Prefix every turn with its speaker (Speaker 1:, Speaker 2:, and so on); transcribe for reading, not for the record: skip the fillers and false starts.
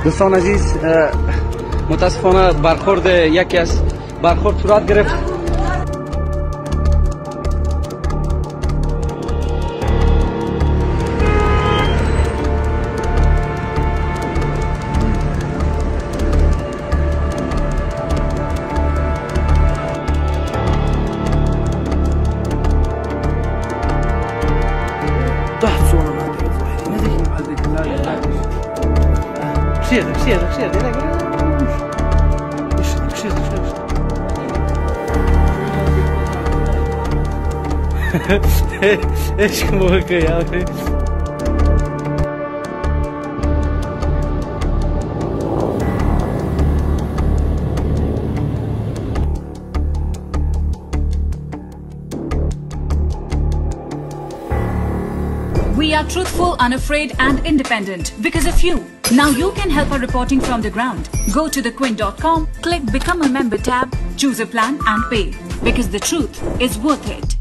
Speaker 1: دوستان عزیز متاسفانه برخورد یکی از برخورد صورت گرفت. ايش كموك يا اخي.
Speaker 2: We are truthful, unafraid and independent because of you. Now you can help our reporting from the ground. Go to thequint.com, click Become a Member tab, choose a plan and pay. Because the truth is worth it.